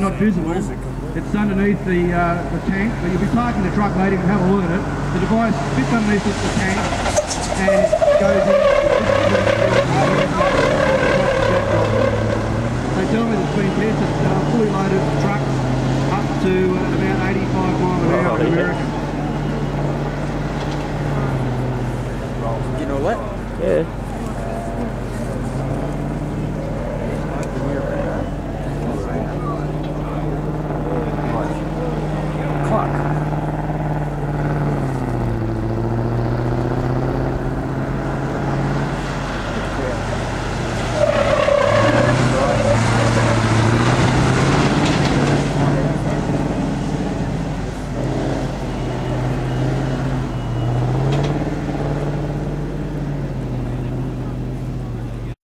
not visible. It's underneath the tank, but you'll be parking the truck later and have a look at it. The device fits underneath the tank and goes in. They tell me there's been tests of fully loaded trucks up to about 85 miles an hour in America. You know what? Yeah.